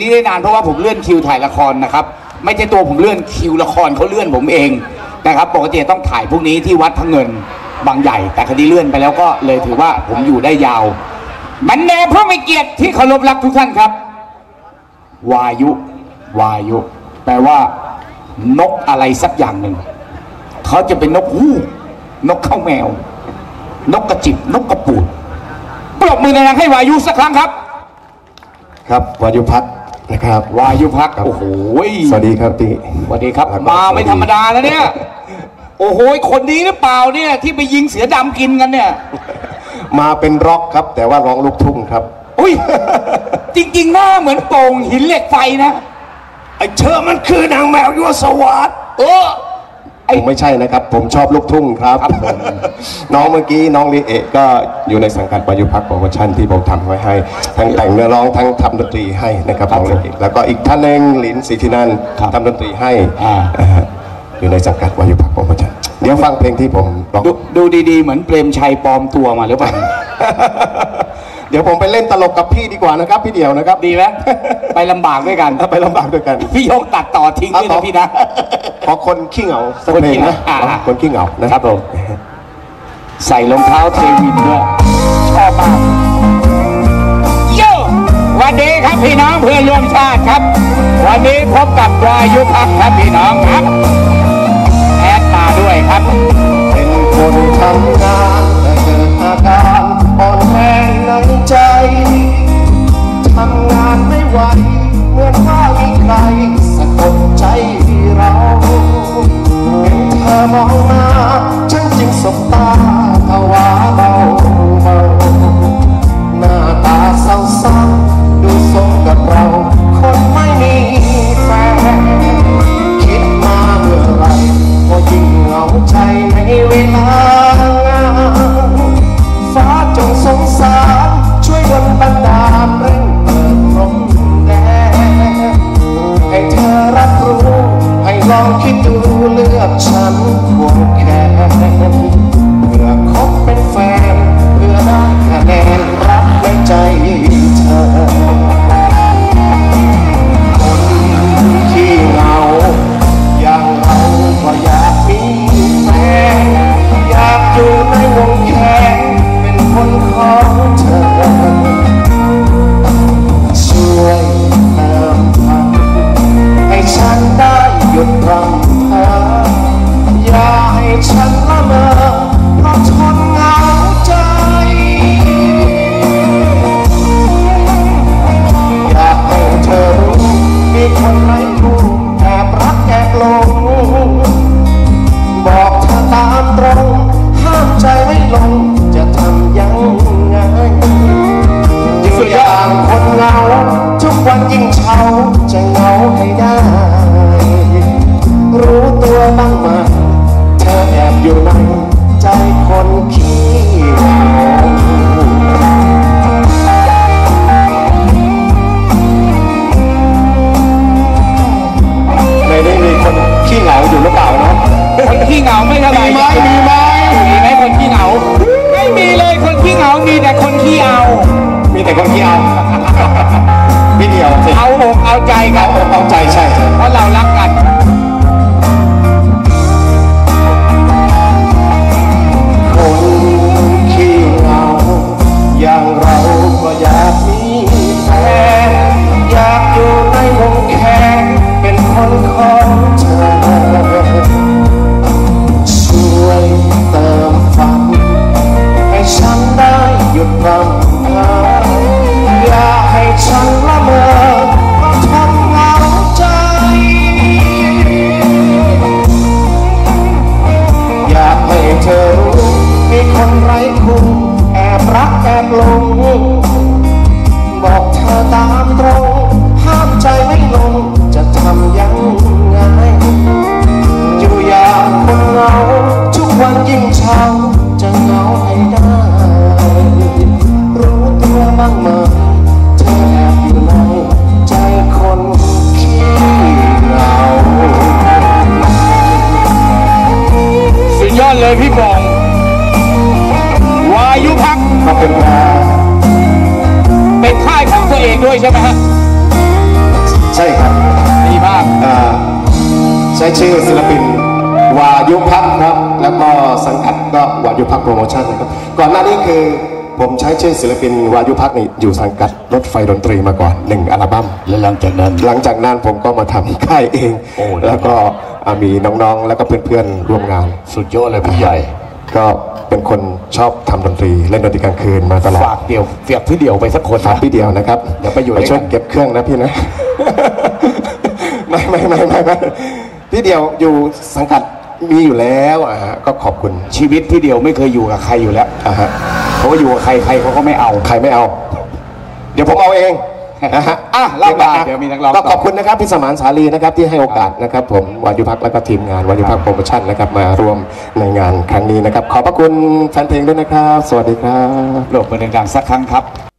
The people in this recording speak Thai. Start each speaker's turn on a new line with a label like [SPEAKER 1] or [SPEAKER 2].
[SPEAKER 1] นี้ได้นานเพราะว่าผมเลื่อนคิวถ่ายละครนะครับไม่ใช่ตัวผมเลื่อนคิวละครเขาเลื่อนผมเองนะครับปกติต้องถ่ายพวกนี้ที่วัดพระเงินบางใหญ่แต่คดีเลื่อนไปแล้วก็เลยถือว่าผมอยู่ได้ยาวมันแน่เพราะไม่เกียรติที่เคารพรักทุกท่านครับวายุแปลว่านกอะไรสักอย่างหนึ่งเขาจะเป็นนกฮูกนกข้าวแมวนกกระจิบนกกระปูดปรบมือดังๆให้วายุสักครั้งครับ
[SPEAKER 2] ครับวายุพักนะครับ
[SPEAKER 1] วายุพักโอ้โห
[SPEAKER 2] สวัสดีครับพี่
[SPEAKER 1] สวัสดีครับมาไม่ธรรมดาแล้วเนี่ยโอ้โหคนนี้หรือเปล่าเนี่ยที่ไปยิงเสือดำกินกันเนี่ย
[SPEAKER 2] มาเป็นร็อกครับแต่ว่าร้องลูกทุ่งครับ
[SPEAKER 1] อุ้ยจริงๆหน้าเหมือนโป่งหินเหล็กไฟนะ
[SPEAKER 2] ไอ้เธอมันคือนางแมวยั่วสวัสดิ์ผมไม่ใช่นะครับผมชอบลูกทุ่งครับน้องเมื่อกี้น้องลีเอะก็อยู่ในสังกัดวายุพักโปรโมชั่นที่ผมทำไว้ให้ทั้งแต่งเนื้อร้องทั้งทำดนตรีให้นะครับน้องลีเอะแล้วก็อีกท่านหนึ่งหลินศรีธินันท์ทำดนตรีให้อยู่ในสังกัดวายุพักโปรโมชั่นเดี๋ยวฟังเพลงที่ผมร้อง
[SPEAKER 1] ดูดีๆเหมือนเปรมชัยปลอมตัวมาหรือเปล่า
[SPEAKER 2] เดี๋ยวผมไปเล่นตลกกับพี่ดีกว่านะครับพี่เดี่ยวนะครับ
[SPEAKER 1] ดีไหมไปลำบากด้วยกัน
[SPEAKER 2] ไปลำบากด้วยกัน
[SPEAKER 1] พี่ยกตัดต่อทิ้งด้วยนะพี่นะ
[SPEAKER 2] ขอคนขี้เหงาสักเพลงนะคนขี้เหงานะครับผม
[SPEAKER 1] ใส่รองเท้าเทวินด้วยชอบมากโย่วันนี้ครับพี่น้องเพื่อนร่วมชาติครับวันนี้พบกับวายุพักครับพี่น้องครับแอดมาด้วยครับ
[SPEAKER 2] เป็นคนทำงานแต่เกิดอาการอ่อนแรงในใจทำงานไม่ไหวเหมือนว่ามีใครสะกดใจเราเห็นเธอมองมาฉันจึงสบตาภาวะเบาหน้าตาเศร้าซ้ำดูสมกับเราคนไม่มีแฟนคิดมาเมื่อไรก็ยิ่งเหงาใจในเวลางานฟ้าจงสงสารช่วยดลบันดาลเร่งเปิดพรมแดนให้เธอรับรู้ให้ลองคิดดูเลือกฉันควงแขนเพื่อคบเป็นแฟนเพื่อได้คะแนนรักในใจเธอคนที่เหงาอย่างเราก็อยากมีแฟนอยากอยู่ในวงแขนเป็นคนของเธอช่วยเติมฝันให้ฉันได้หยุดรำเธออย่าให้ฉันละเมอเพราะทนเหงาใจอยากให้เธอรู้มีคนไร้คู่แอบรักแอบหลงบอกเธอตามตรงห้ามใจไม่ลงจะทำยังไงอยู่อย่างคนเหงาทุกวันยิ่งเช้าจะเหงาให้ได้รู้ตัวบ้างไหมเธอแอบอยู่ในใจคนขี้เหงาไม่ได้มีคนขี้เหงาอยู่หรือเปล่าเนาะ
[SPEAKER 1] คนขี้เหงาไม่เท่าไหร่
[SPEAKER 2] มีไหม
[SPEAKER 1] คนขี้เหงาไม่มีเลยคนขี้เหงามีแต่คนขี้เอา
[SPEAKER 2] มีแต่คนขี้เอาพี่เดียว
[SPEAKER 1] เอาอกเอาใจกัน
[SPEAKER 2] เอาใจใช่
[SPEAKER 1] เพราะเรารักกัน
[SPEAKER 2] คนขี้เหงาอย่างเราก็อยากมีแฟนอยากอยู่ในวงแขนเป็นคนของเธอช่วยเติมฝันให้ฉันได้หยุดรำอย่าให้ฉันละเมอเพราะทนเหงาใจอยากให้เธอรู้มีคนไร้คู่แอบรักแอบหลงบอกเธอตามตรงห้ามใจไม่ลงจะทำยังไงอยู่อย่างคนเหงาทุกวันยิ่งเช้าจะเหงาให้ได้รู้ตัวบ้างไหมเธอแอบอยู่ในใจคนขี้เหงา
[SPEAKER 1] สุดยอดเลยพี่บองวายุพัก
[SPEAKER 2] มาเป็น
[SPEAKER 1] ค่ายของตัวเองด้วยใช่ไหมฮะ
[SPEAKER 2] ใช่ครับ
[SPEAKER 1] ดีมาก
[SPEAKER 2] ใช้ชื่อศิลปินวายุพักครับแล้วก็สังกัดก็วายุพักโปรโมชั่นนะครับก่อนหน้านี้คือผมใช้ชื่อศิลปินวายุพักนี่อยู่สังกัดรถไฟดนตรีมาก่อน1อัลบั้ม
[SPEAKER 1] แล้วหลังจากนั้น
[SPEAKER 2] ผมก็มาทำค่ายเอง
[SPEAKER 1] โอ้
[SPEAKER 2] แล้วก็มีน้องๆแล้วก็เพื่อนๆร่วมงาน
[SPEAKER 1] สุดยอดเลยพี่ใหญ่
[SPEAKER 2] ก็เป็นคนชอบทำดนตรีเล่นดนตรีกลางคืนมาตลอด
[SPEAKER 1] ฝากพี่เดียวไปสักคน
[SPEAKER 2] ฝากพี่เดียวนะครับ
[SPEAKER 1] เดี๋ยวไปอยู่ด้วยกัน
[SPEAKER 2] ช่วยเก็บเครื่องนะพี่นะ ไม่พี่เดียวอยู่สังกัดมีอยู่แล้วก็ขอบคุณ
[SPEAKER 1] ชีวิตพี่เดียวไม่เคยอยู่กับใครอยู่แล้ว
[SPEAKER 2] ฮะ
[SPEAKER 1] เพราะว่าอยู่กับใครเขาก็ไม่เอา
[SPEAKER 2] ใครไม่เอา เดี๋ยวผมเอาเองนะฮะ
[SPEAKER 1] เล่ามาเดี๋ยวมีนักร้อง
[SPEAKER 2] ก็ขอบคุณนะครับพี่สมานสาลีนะครับที่ให้โอกาสนะครับผมวายุพักแล้วก็ทีมงานวายุพักโปรโมชั่นนะครับมาร่วมในงานครั้งนี้นะครับขอบพระคุณแฟนเพลงด้วยนะครับสวัสดีครับ
[SPEAKER 1] โลกมันดังๆสักครั้งครับ